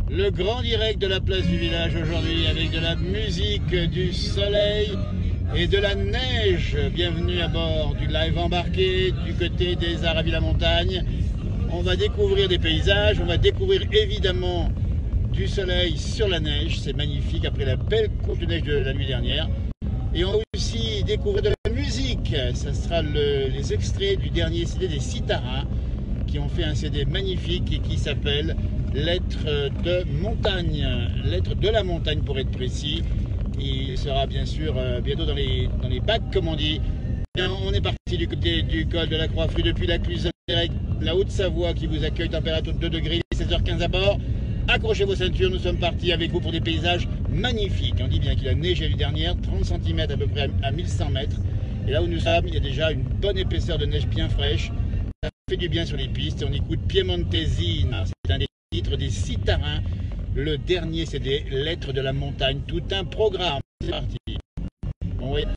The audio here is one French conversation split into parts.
Le grand direct de la place du village aujourd'hui avec de la musique, du soleil et de la neige. Bienvenue à bord du live embarqué du côté des Arts à Villamontagne. On va découvrir des paysages, on va découvrir évidemment du soleil sur la neige. C'est magnifique après la belle couche de neige de la nuit dernière. Et on va aussi découvrir de la musique. Ça sera les extraits du dernier CD des Citarins qui ont fait un CD magnifique et qui s'appelle Lettres de montagne, Lettres de la montagne pour être précis. Il sera bien sûr bientôt dans les bacs comme on dit. On est parti du côté du col de la Croix-Fruit depuis la Cluse direct, la Haute-Savoie qui vous accueille, température de 2 degrés, 16h15 à bord. Accrochez vos ceintures, nous sommes partis avec vous pour des paysages magnifiques. On dit bien qu'il a neigé l'année dernière, 30 cm à peu près à 1100 mètres. Et là où nous sommes, il y a déjà une bonne épaisseur de neige bien fraîche. Ça fait du bien sur les pistes. On écoute Piemontesina, c'est un des titres des Citarins. Le dernier, c'est des Lettres de la montagne. Tout un programme. C'est parti. Bon, oui.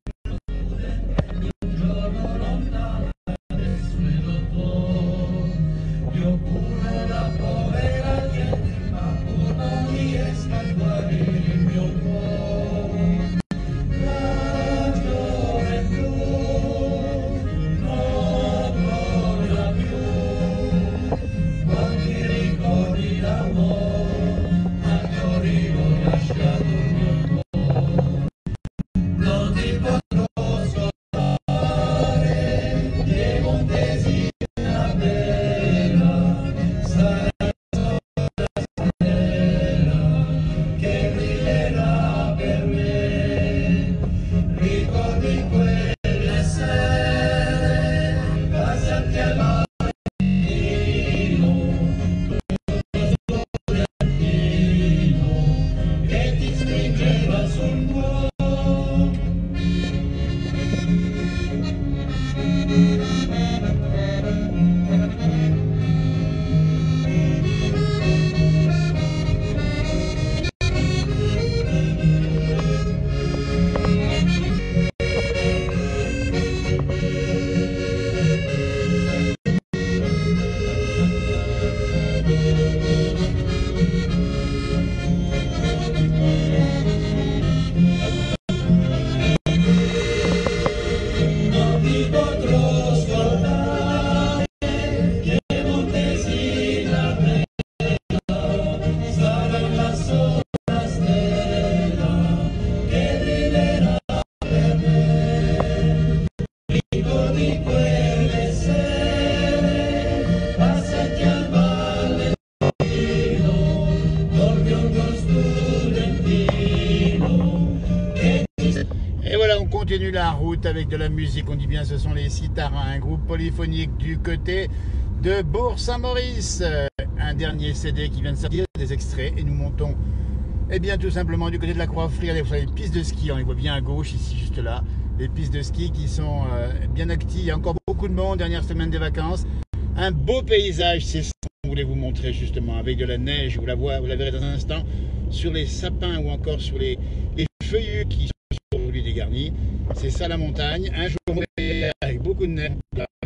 Et voilà, on continue la route avec de la musique. On dit bien, ce sont les Citarins, un groupe polyphonique du côté de Bourg-Saint-Maurice. Un dernier CD qui vient de sortir, des extraits, et nous montons, eh bien, tout simplement du côté de la Croix-Fruit. Regardez, vous savez, les pistes de ski, on les voit bien à gauche, ici, juste là. Les pistes de ski qui sont bien actives. Il y a encore beaucoup de monde, dernière semaine des vacances. Un beau paysage, c'est ça qu'on voulait vous montrer justement, avec de la neige. Vous la verrez dans un instant, sur les sapins ou encore sur les feuillus qui sont aujourd'hui dégarnis. C'est ça la montagne. Un jour avec beaucoup de neige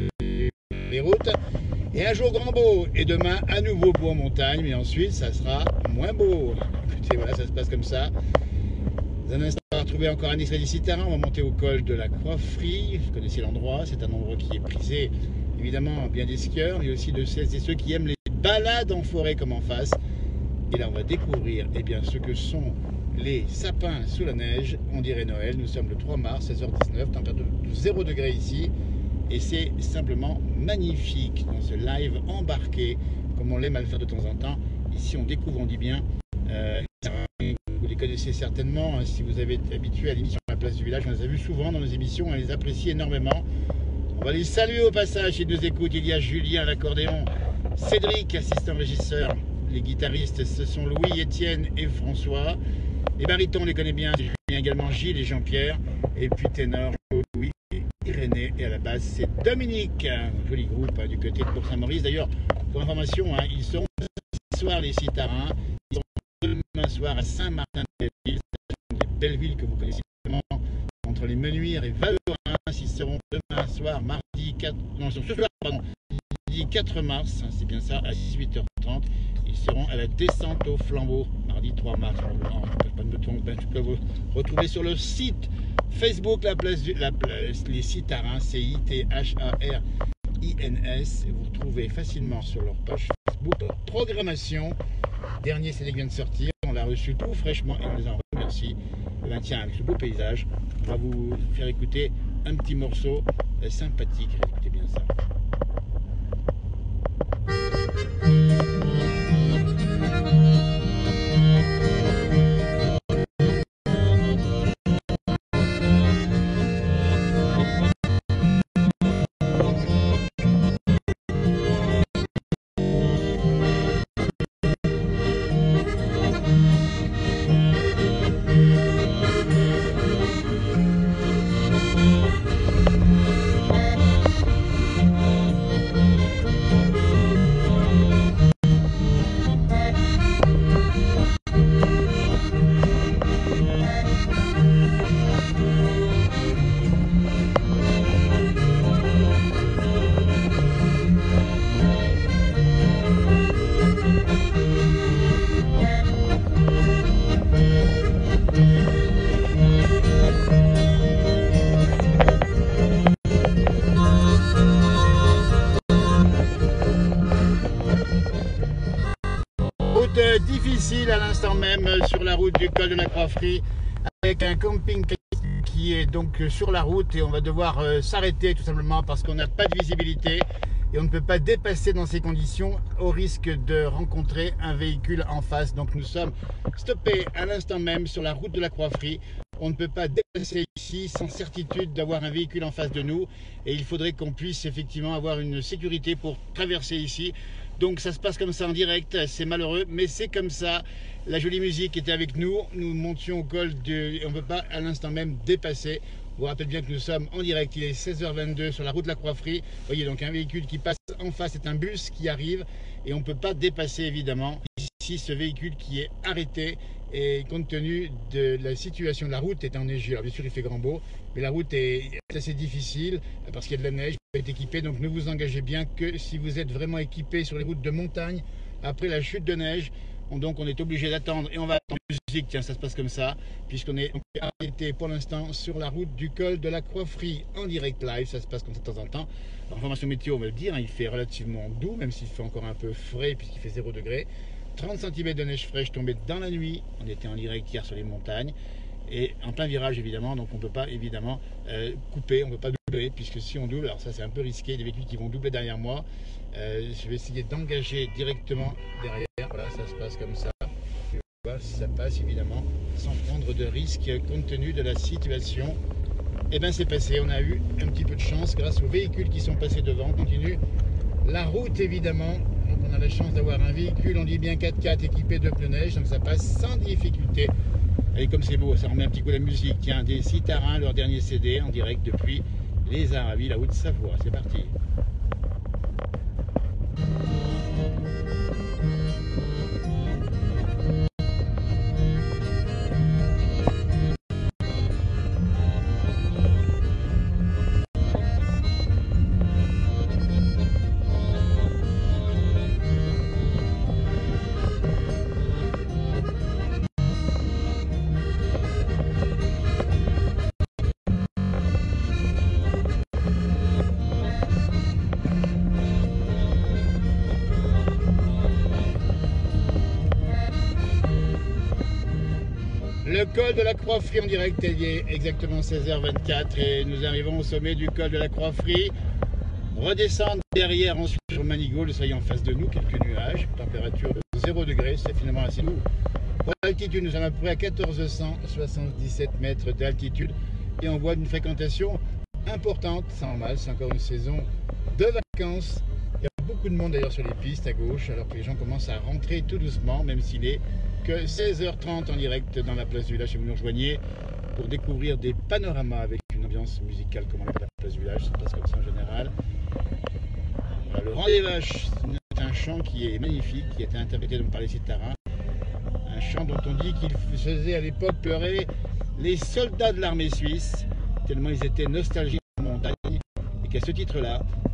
les routes, et un jour grand beau, et demain à nouveau beau en montagne, mais ensuite ça sera moins beau. Écoutez, voilà, ça se passe comme ça. Dans un instant, on va retrouver encore un extrait des Citarins. On va monter au col de la Croix-Fruit. Vous connaissez l'endroit, c'est un endroit qui est prisé évidemment bien des skieurs, mais aussi de celles et ceux qui aiment les balades en forêt comme en face. Et là on va découvrir eh bien, ce que sont les sapins sous la neige. On dirait Noël. Nous sommes le 3 mars, 16h19, température de 0 degré ici. Et c'est simplement magnifique dans ce live embarqué, comme on l'aime à le faire de temps en temps. Ici on découvre, on dit bien, vous les connaissez certainement, hein, si vous avez été habitué à l'émission à la place du village, on les a vus souvent dans nos émissions, on les apprécie énormément. On va les saluer au passage, s'ils nous écoutent. Il y a Julien à l'accordéon, Cédric, assistant régisseur. Les guitaristes, ce sont Louis, Étienne et François. Les barytons, on les connaît bien, c'est également Gilles et Jean-Pierre. Et puis ténor, Louis et Irénée. Et à la base, c'est Dominique, un joli groupe du côté de Bourg-Saint-Maurice. D'ailleurs, pour information, ils seront ce soir les Citarins. Ils seront demain soir à Saint-Martin-de-Belleville. C'est une des belles villes que vous connaissez vraiment, entre les Menuires et Valorins. Ils seront demain soir, mardi 4, non, ce soir, pardon, Jeudi 4 mars, hein, c'est bien ça, à 18h30. Ils seront à la descente au flambeau. Mardi 3 mars, pas de me tromper, tu peux vous retrouver sur le site Facebook les Citarins, CITHARINS. Vous retrouvez facilement sur leur page Facebook leur programmation. Dernier CD qui vient de sortir, on l'a reçu tout fraîchement et on les en remercie. Le maintien avec ce beau paysage. On va vous faire écouter un petit morceau sympathique. Écoutez bien ça. Difficile à l'instant même sur la route du col de la Croix-Frie avec un camping qui est donc sur la route et on va devoir s'arrêter tout simplement parce qu'on n'a pas de visibilité et on ne peut pas dépasser dans ces conditions au risque de rencontrer un véhicule en face. Donc nous sommes stoppés à l'instant même sur la route de la Croix-Frie. On ne peut pas dépasser ici sans certitude d'avoir un véhicule en face de nous et il faudrait qu'on puisse effectivement avoir une sécurité pour traverser ici. Donc ça se passe comme ça en direct, c'est malheureux, mais c'est comme ça. La jolie musique était avec nous, nous montions au col on ne peut pas à l'instant même dépasser. Je vous rappelle bien que nous sommes en direct, il est 16h22 sur la route de la Croix-Frie. Vous voyez donc un véhicule qui passe en face, c'est un bus qui arrive et on ne peut pas dépasser évidemment. Ici ce véhicule qui est arrêté et compte tenu de la situation de la route est enneigée. Alors bien sûr il fait grand beau, mais la route est assez difficile parce qu'il y a de la neige, vous êtes équipé, donc ne vous engagez bien que si vous êtes vraiment équipé sur les routes de montagne, après la chute de neige, donc on est obligé d'attendre et on va attendre la musique, tiens ça se passe comme ça, puisqu'on est arrêté pour l'instant sur la route du col de la Croix-Frie en direct live, ça se passe comme ça de temps en temps. L'information météo on va le dire, hein, il fait relativement doux, même s'il fait encore un peu frais puisqu'il fait 0 degré. 30 cm de neige fraîche tombée dans la nuit, on était en direct hier sur les montagnes et en plein virage évidemment, donc on ne peut pas évidemment couper, on ne peut pas doubler puisque si on double, alors ça c'est un peu risqué, des véhicules qui vont doubler derrière moi, je vais essayer d'engager directement derrière, voilà ça se passe comme ça, je vais voir si ça passe évidemment sans prendre de risque compte tenu de la situation. Et bien c'est passé, on a eu un petit peu de chance grâce aux véhicules qui sont passés devant, on continue la route évidemment. Donc on a la chance d'avoir un véhicule, on dit bien 4x4 équipé de pneus neige, donc ça passe sans difficulté. Et comme c'est beau, ça remet un petit coup la musique. Tiens, des Citarins, leur dernier CD en direct depuis les Aravis, la Haute-Savoie. C'est parti. Le col de la Croix-Frie en direct, il est exactement 16h24 et nous arrivons au sommet du col de la Croix-Frie. Redescendre derrière ensuite sur Manigault, ça y est en face de nous, quelques nuages, température de 0 degré, c'est finalement assez lourd. Pour l'altitude, nous sommes à peu près à 1477 mètres d'altitude et on voit une fréquentation importante, c'est normal, c'est encore une saison de vacances. Il y a beaucoup de monde d'ailleurs sur les pistes à gauche, alors que les gens commencent à rentrer tout doucement, même s'il est que 16h30 en direct dans la place du village. Et vous nous rejoignez pour découvrir des panoramas avec une ambiance musicale comme on l'appelle la place du village, ça se passe comme ça en général. Voilà, le Rang des Vaches, c'est un chant qui est magnifique, qui a été interprété donc par les Citarins. Un chant dont on dit qu'il faisait à l'époque pleurer les soldats de l'armée suisse, tellement ils étaient nostalgiques de la montagne, et qu'à ce titre-là,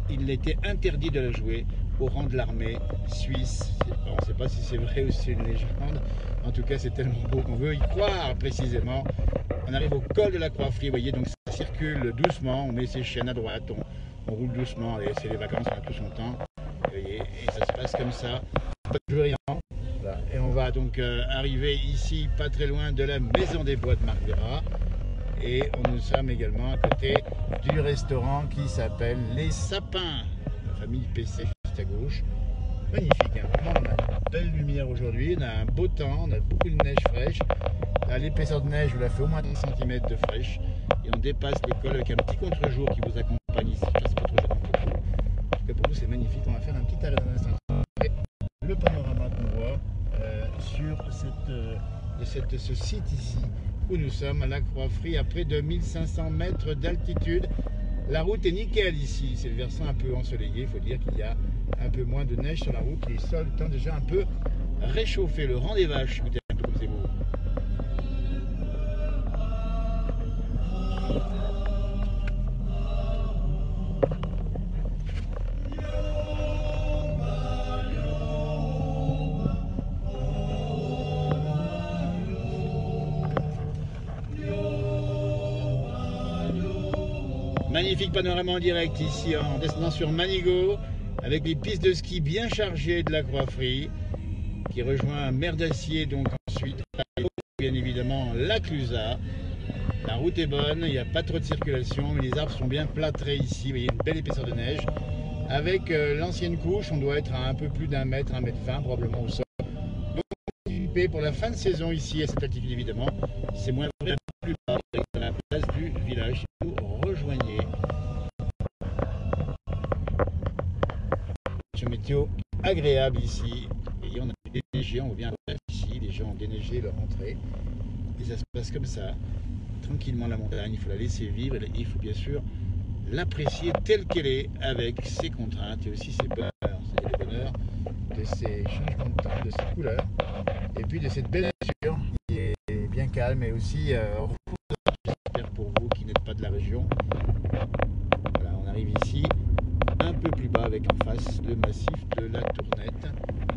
il était interdit de la jouer au rang de l'armée suisse. On ne sait pas si c'est vrai ou si c'est une légende. En tout cas, c'est tellement beau qu'on veut y croire précisément. On arrive au col de la Croix-Frie, vous voyez, donc ça circule doucement, on met ses chaînes à droite, on roule doucement, et c'est les vacances, on a tout son temps. Vous voyez, et ça se passe comme ça, pas de rien. Voilà. Et on va donc arriver ici, pas très loin de la Maison des Bois de Marguerat. Et nous sommes également à côté du restaurant qui s'appelle Les Sapins, la famille PC juste à gauche. Magnifique, hein. Vraiment, on a une belle lumière aujourd'hui, on a un beau temps, on a beaucoup de neige fraîche. L'épaisseur de neige, vous la fait au moins 10 cm de fraîche. Et on dépasse le col avec un petit contre-jour qui vous accompagne ici. C'est pas trop gênant pour vous. En tout cas, pour vous, c'est magnifique. On va faire un petit arrêt dans l'instant. Le panorama qu'on voit sur ce site ici, où nous sommes à la Croix-Frie, à près de 1500 mètres d'altitude. La route est nickel ici, c'est le versant un peu ensoleillé, il faut dire qu'il y a un peu moins de neige sur la route, les sols étant déjà un peu réchauffés. Le rang des vaches, écoutez un peu comme c'est beau. Magnifique panorama en direct ici en descendant sur Manigot avec les pistes de ski bien chargées de la Croix-Frie qui rejoint Merdassier, donc ensuite bien évidemment la Clusaz. La route est bonne, il n'y a pas trop de circulation, mais les arbres sont bien plâtrés ici. Vous voyez une belle épaisseur de neige. Avec l'ancienne couche, on doit être à un peu plus d'1 mètre, 1 mètre 20 probablement au sol. Donc pour la fin de saison ici à cette altitude évidemment, c'est moins vrai, plus bas à la place du village. Rejoignez. Ce météo agréable ici. Et on a déneigé, on vient ici, les gens ont déneigé leur entrée. Et ça se passe comme ça, tranquillement la montagne, il faut la laisser vivre et il faut bien sûr l'apprécier telle qu'elle est, avec ses contraintes et aussi ses bonheurs. C'est le bonheur de ces changements de temps, de ces couleurs, et puis de cette belle nature qui est bien calme et aussi j'espère pour vous qui n'êtes pas de la région. Voilà, on arrive ici un peu plus bas avec en face le massif de la Tournette.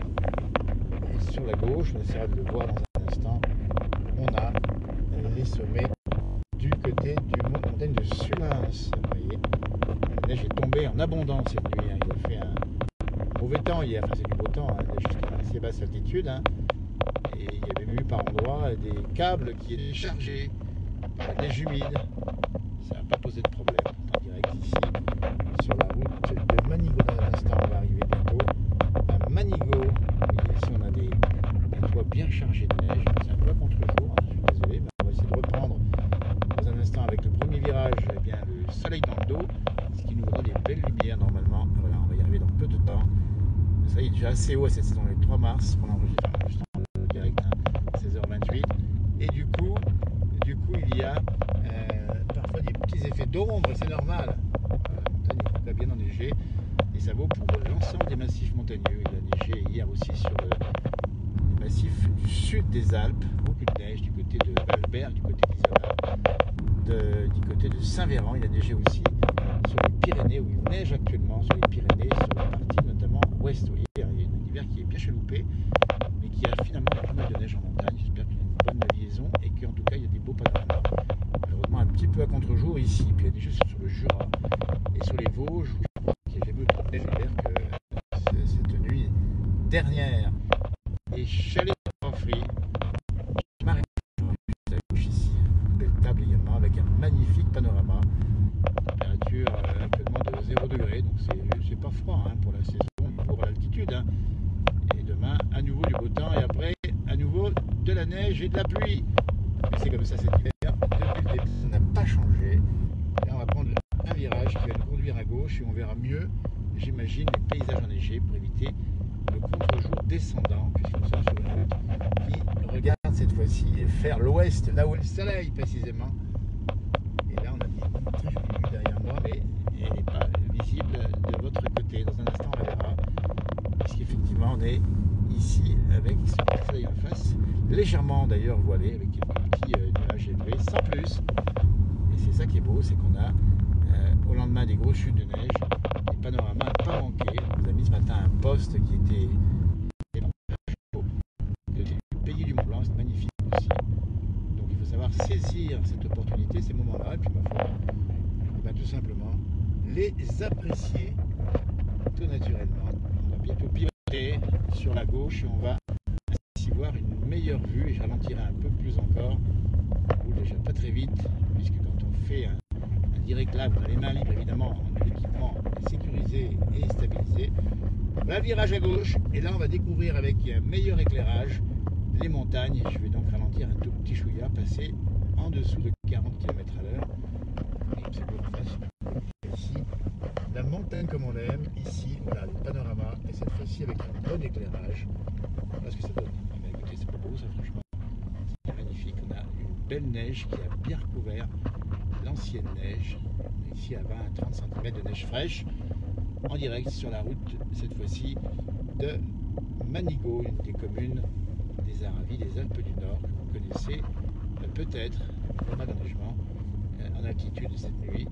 Et sur la gauche, on essaiera de le voir dans un instant, on a les sommets du côté du mont montagne de Sulins. Vous voyez, la neige est tombée en abondance cette nuit, hein. Il a fait un mauvais temps hier, enfin c'est du beau temps, hein, jusqu'à assez basse altitude, hein. Et il y avait même eu par endroits des câbles qui étaient chargés par la neige humide. Ça n'a pas posé de problème. En direct ici, sur la route de Manigot. Dans un instant, on va arriver bientôt à Manigot. Et ici, on a des toits bien chargés de neige. C'est un peu à contre-jour, hein, je suis désolé, mais on va essayer de reprendre dans un instant avec le premier virage, eh bien, le soleil dans le dos, ce qui nous donne des belles lumières normalement. Voilà, on va y arriver dans peu de temps. Ça y est, déjà assez haut à cette saison, le 3 mars, pour l'enregistrement direct, hein, 16h28. Et du coup, il y a parfois des petits effets d'ombre, c'est normal. La montagne est en tout cas bien enneigée et ça vaut pour l'ensemble des massifs montagneux. Il a neigé hier aussi sur les massifs du sud des Alpes, beaucoup de neige du côté de Valbert, du côté d'Isola, du côté de Saint-Véran. Il a neigé aussi sur les Pyrénées, où il neige actuellement sur les Pyrénées, sur la partie notamment ouest. Vous voyez, il y a un hiver qui est bien chaloupé, mais qui a finalement pas mal de neige en montagne. J'espère qu'il y a une bonne liaison et qu'en tout cas il y a des beaux panoramas. Malheureusement un petit peu à contre-jour ici, puis il y a des choses sur le Jura et sur les Vosges, où je crois qu'il y a jamais eu autant de neige que cette nuit dernière. Et chalet Croix-Frie, je m'arrête juste à gauche ici, une belle table également avec un magnifique panorama. Température actuellement de 0 degré, donc c'est pas froid, hein, pour la saison, pour l'altitude, hein. Et demain à nouveau du beau temps et après à nouveau de la neige et de la pluie. Mais c'est comme ça cet hiver, depuis le début ça n'a pas changé. Là on va prendre un virage qui va nous conduire à gauche et on verra mieux, j'imagine, les paysages enneigés pour éviter le contre-jour descendant, puisque nous sommes sur une route qui regarde cette fois-ci vers l'ouest, là où est le soleil précisément. Et là on a des très jolies vues derrière moi, mais elle n'est pas visible de votre côté. Dans un instant on la verra, puisqu'effectivement on est ici avec ce petit soleil en face, légèrement d'ailleurs voilé, avec quelques petits nuages élevés, sans plus. Et c'est ça qui est beau, c'est qu'on a au lendemain des grosses chutes de neige, eh panorama n'a pas manqué. On nous a mis ce matin un poste qui était du pays du Mont Blanc, c'est magnifique aussi. Donc il faut savoir saisir cette opportunité, ces moments-là, et puis ma foi, tout simplement les apprécier tout naturellement. On va bientôt pivoter sur la gauche et on va ainsi voir une meilleure vue, et je ralentirai un peu plus encore, ou déjà pas très vite, puisque quand on fait un direct live, on a les mains libres évidemment, on a l'équipement sécurisé et stabilisé. Là, virage à gauche, et là on va découvrir avec un meilleur éclairage les montagnes. Je vais donc ralentir un tout petit chouïa, passer en dessous de 40 km à l'heure. Et c'est pour en face, ici, la montagne comme on l'aime, ici, voilà le panorama, et cette fois-ci avec un bon éclairage. Voilà ce que ça donne. Mais écoutez, c'est pas beau ça, franchement. C'est magnifique. On a une belle neige qui a bien recouvert l'ancienne neige. Ici à 20 à 30 cm de neige fraîche, en direct sur la route, cette fois-ci, de Manigot, une des communes des Aravis, des Alpes du Nord, que vous connaissez peut-être, pas mal d'enneigement en altitude cette nuit.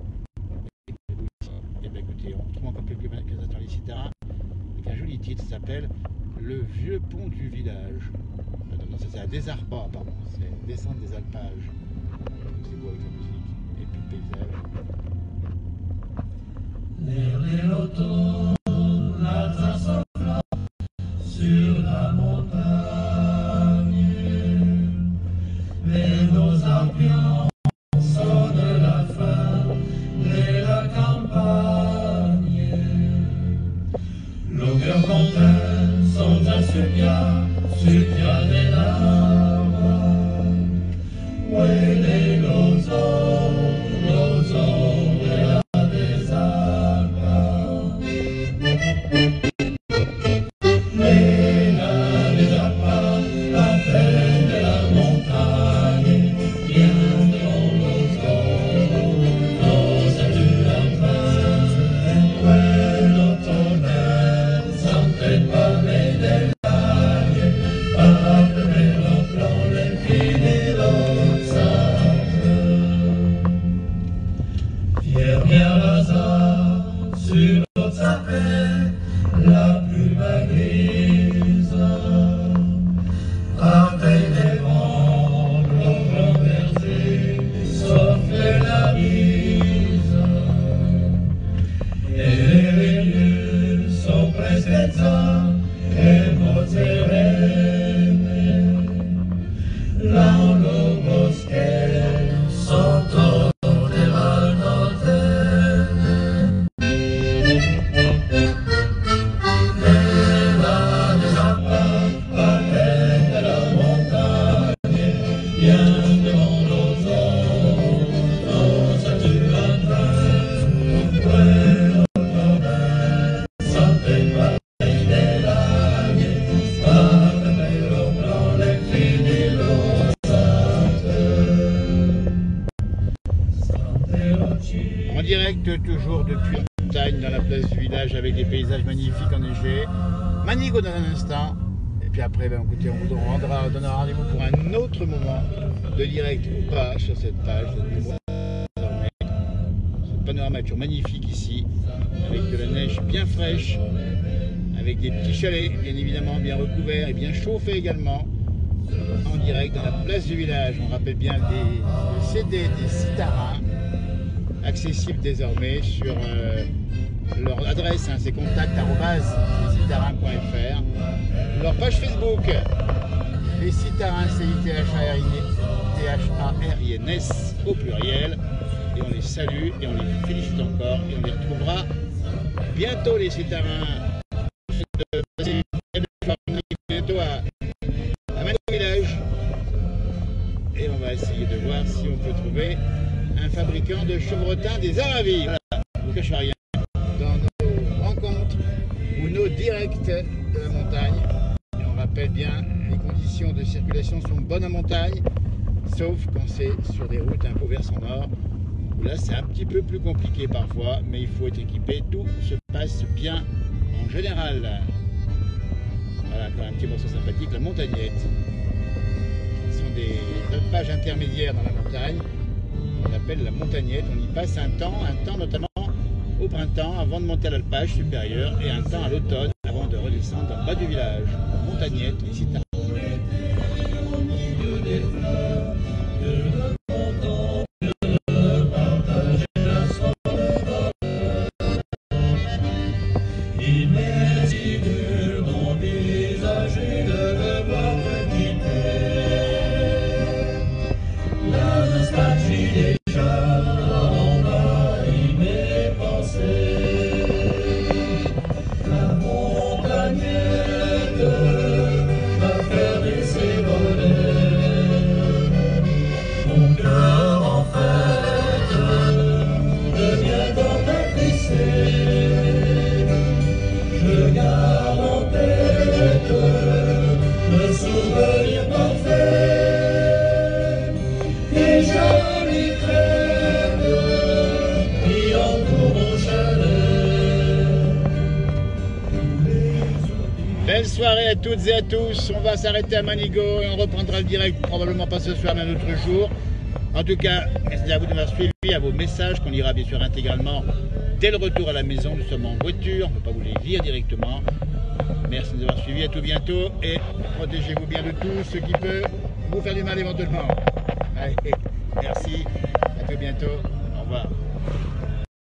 Et bien écoutez, on retrouve encore quelques instants les Cittarins avec un joli titre, ça s'appelle Le vieux pont du village. Non, ça c'est à Desarpas, pardon, c'est descente des alpages. C'est beau avec la musique et puis le paysage. La trace sur la montagne, mais nos avions sonnent la fin de la campagne. L'odeur fontaine sont un supia des larmes. Ouais, les lozons de la des Alpes. Sur notre sapin, la plume grise, avec des vents, nos grands bergers, souffle la brise, et les lieux sont presque éteints et morts sereines. Là, nos bosquets sont autour des valnotaines. En direct toujours depuis la montagne dans la place du village avec des paysages magnifiques enneigés. Manigot dans un instant. Et puis après, ben, écoutez, on vous donnera rendez-vous pour un autre moment de direct ou pas sur cette page. Ce panorama est toujours magnifique ici, avec de la neige bien fraîche, avec des petits chalets bien évidemment bien recouverts et bien chauffés également. En direct dans la place du village. On rappelle bien le CD des Cittarins, accessible désormais sur leur adresse, hein, c'est contact@lescittarins.fr, leur page Facebook, les Cittarins, CITHARINS au pluriel, et on les salue et on les félicite encore, et on les retrouvera bientôt les Cittarins, bientôt à Manigot Village, et on va essayer de voir si on peut trouver un fabricant de chevrotins des Aravis. Voilà, je ne vous cache rien. Dans nos rencontres ou nos directs de la montagne, et on rappelle bien, les conditions de circulation sont bonnes en montagne, sauf quand c'est sur des routes un peu versant nord, où là c'est un petit peu plus compliqué parfois, mais il faut être équipé, tout se passe bien en général. Voilà, encore un petit morceau sympathique, la montagnette. Ce sont des alpages intermédiaires dans la montagne. On appelle la montagnette, on y passe un temps notamment au printemps avant de monter à l'alpage supérieur et un temps à l'automne avant de redescendre en bas du village. Montagnette et Citara. Belle soirée à toutes et à tous. On va s'arrêter à Manigo et on reprendra le direct probablement pas ce soir mais un autre jour. En tout cas, merci à vous de m'avoir suivi, à vos messages qu'on lira bien sûr intégralement dès le retour à la maison. Nous sommes en voiture, on ne peut pas vous les lire directement. Merci de nous avoir suivis, à tout bientôt et protégez-vous bien de tout ce qui peut vous faire du mal éventuellement. Allez, merci, à tout bientôt, au revoir.